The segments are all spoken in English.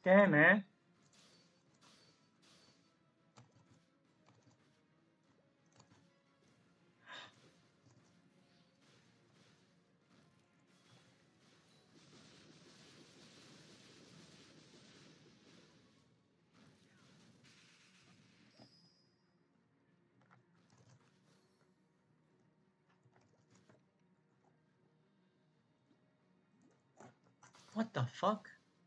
Damn, man. What the fuck?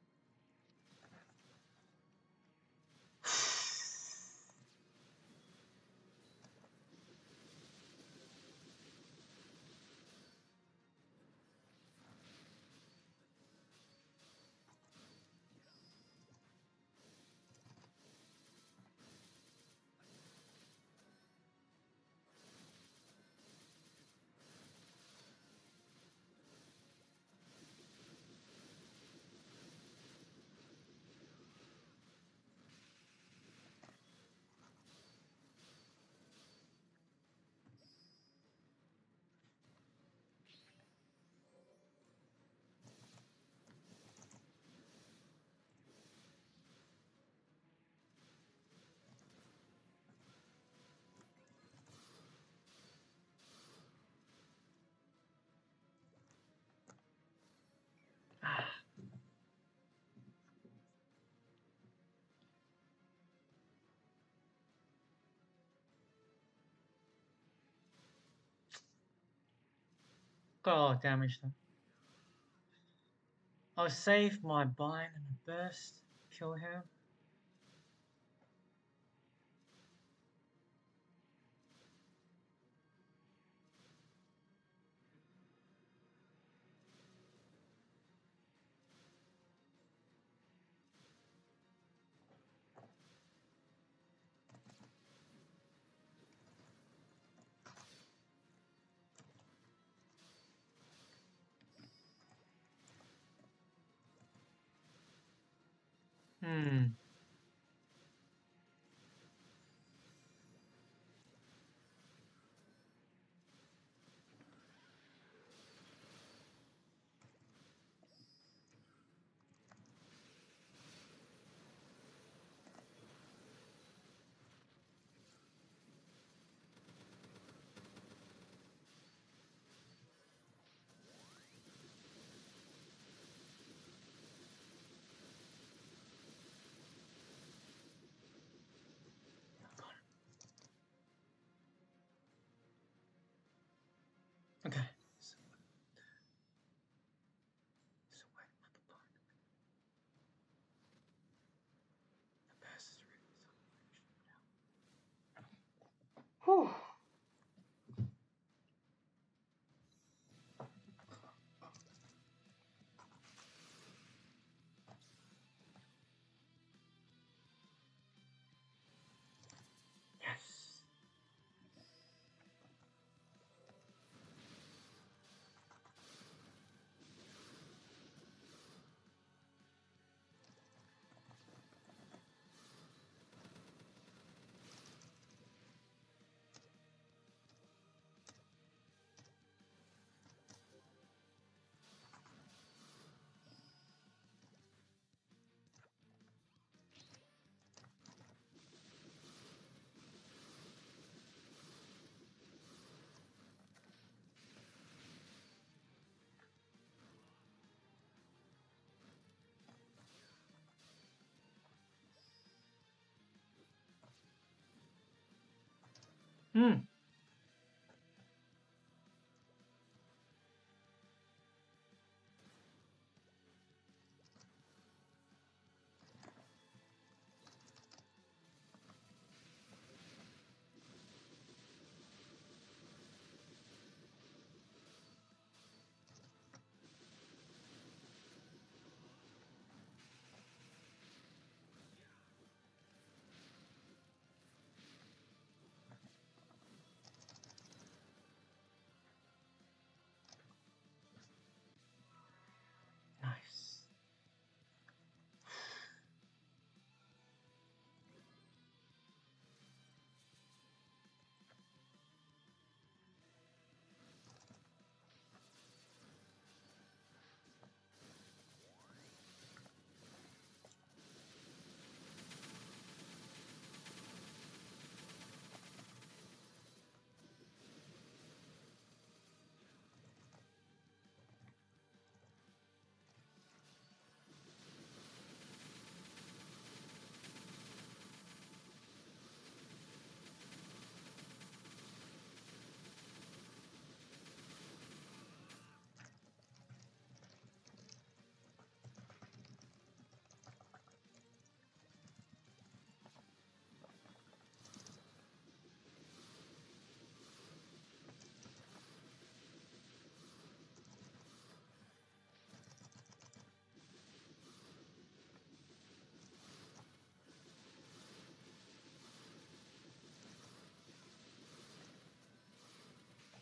Got a lot of damage though. I'll save my bind and a burst. Kill him. Hmm. Okay. Whew. Yes. Hmm.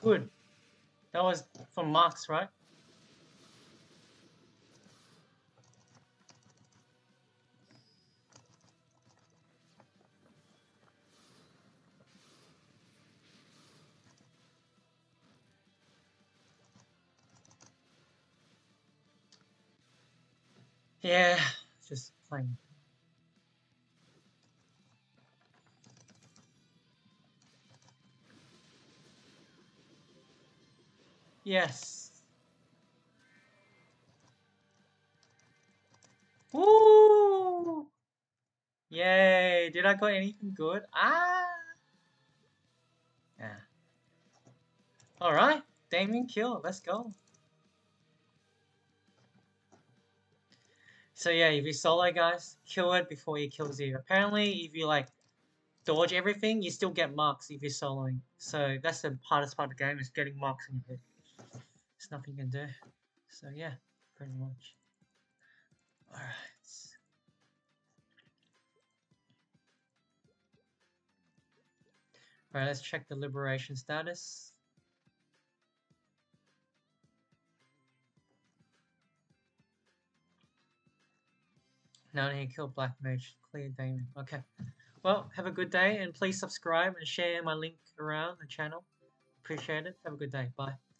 Good. That was from Marks, right? Yeah, just playing. Yes. Woo! Yay! Did I got anything good? Ah! Yeah. Alright, Damien kill. Let's go. So yeah, if you solo guys, kill it before he kills you. Apparently, if you like dodge everything, you still get marks if you're soloing. So that's the hardest part of the game, is getting marks in your head. There's nothing you can do. So yeah, pretty much. Alright. Alright, let's check the liberation status. Now I need to kill Black Mage, clear Damien. Okay. Well, have a good day, and please subscribe and share my link around the channel. Appreciate it. Have a good day. Bye.